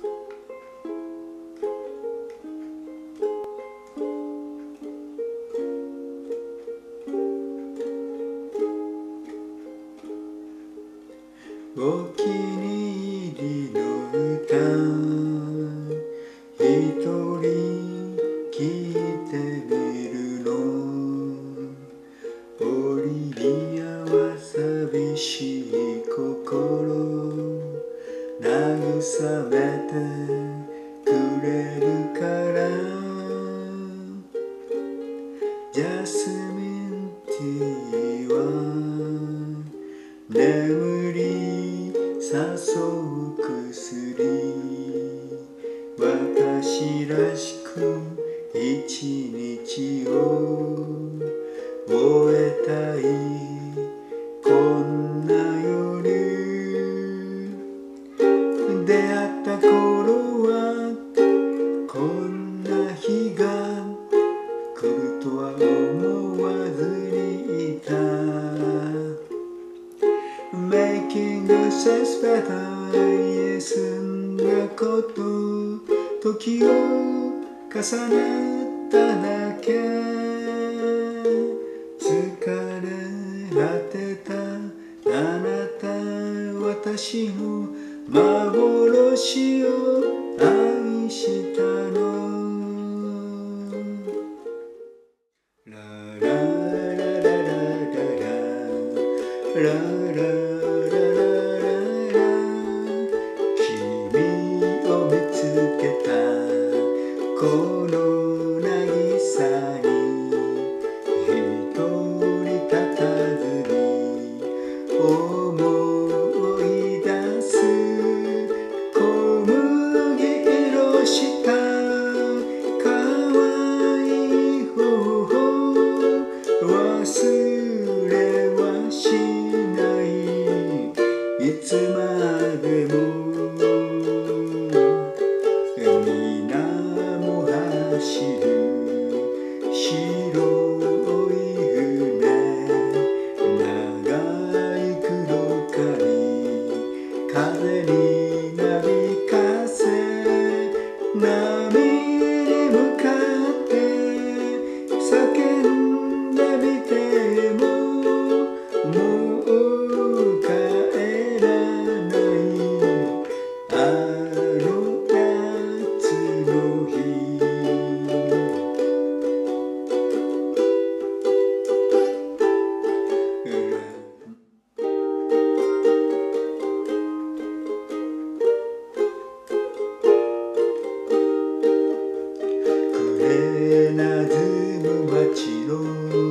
お気に入りの歌一人聞いてみるのオリビアは寂しい心慰めてくれるからジャスミンティーは眠り誘う薬私らしく一日を終えたいこんな夜出会った頃はこんな日が来るとは思わずにいたMaking sense better イエスんだこと時を重ねただけ疲れ果てたあなた私の幻を愛したのラララララララララこの渚に一人たたずに思い出す小麦色した可愛い頬忘れはしないいつまでも走る白い船長い黒髪風になびかせ波に向かって叫んでみてももう帰らないあの夏の日なずむ街の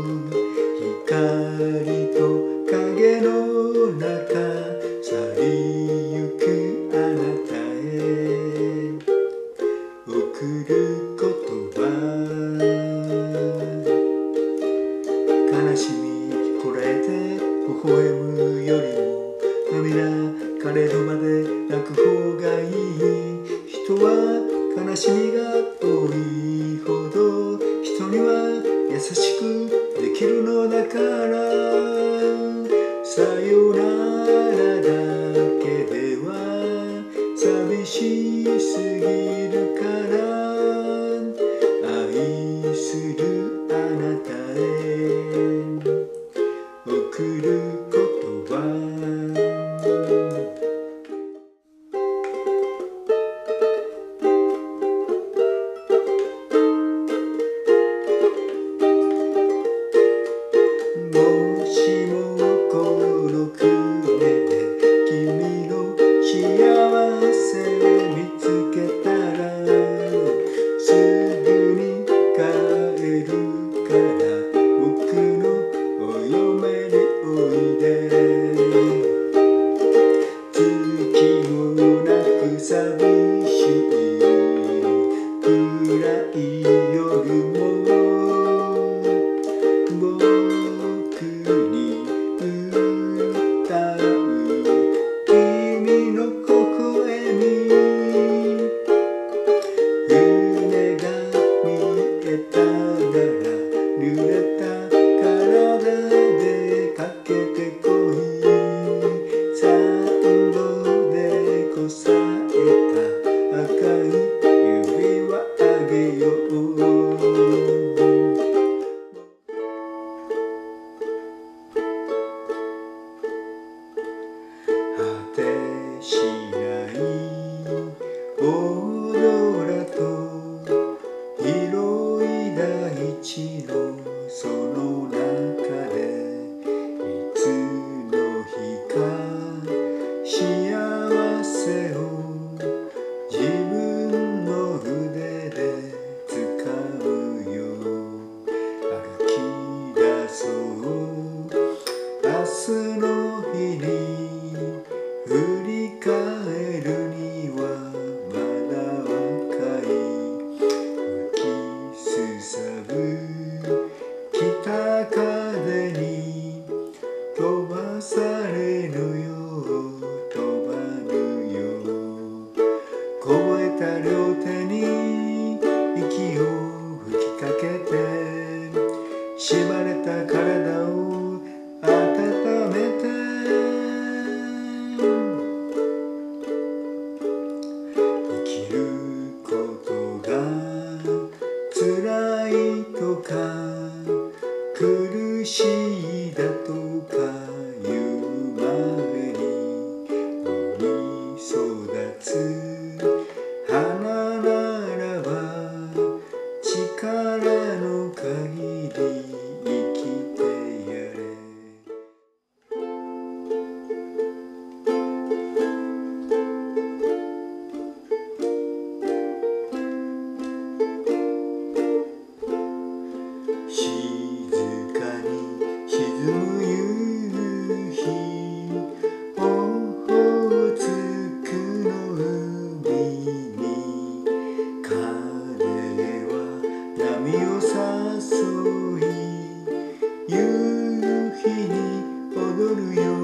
光と影の中去りゆくあなたへ送る言葉悲しみこらえて微笑むよりも涙枯れるまで泣く方がいい人は悲しみが多いほど人には優しくできるのだからさよならだけでは寂しすぎるから愛するあなたへ送る言葉もしもこの船で君の幸せ見つけた大空と広い大地のその中でいつの日か幸せを自分の腕で掴むよ。歩き出そう明日の日に振り返るにはまだ若い。吹きすさぶ北風に飛ばされぬよ飛ばぬよ。凍えた両手に息を吹きかけて縛れた体を温めて生きることが辛いとか苦しいだとか言う前に野に育つ花ならば力の限り生きてやれ。静かに沈む夕日オホーツクの海に風は波を誘い夕日に踊るよ。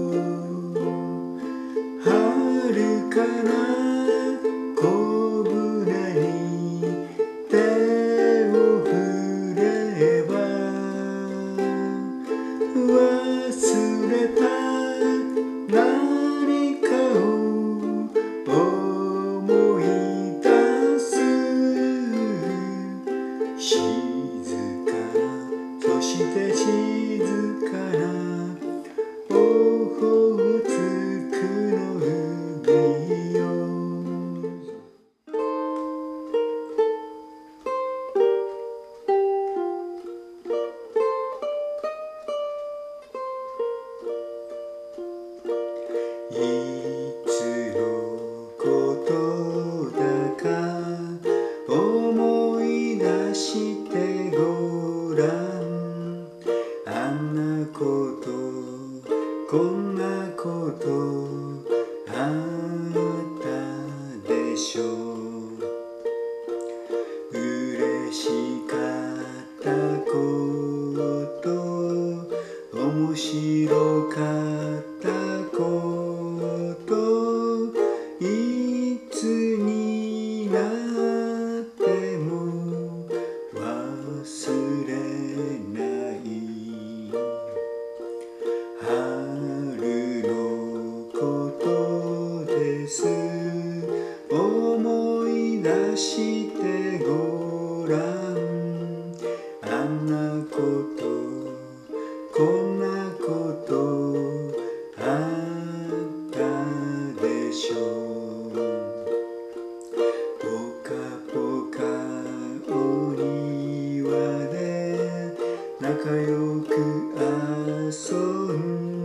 遥かな小舟に手を振れば忘れた何かを思い出す。静かなそして静かなオホーツクの海よ。いつのことだか思い出してごらん。あんなことこんなことあったでしょう。嬉しかったこと面白かったこといつになっても忘れない。春のことです思い出してごらん。あんなことこんなことあったでしょう。ぽかぽかお庭で仲良く遊ん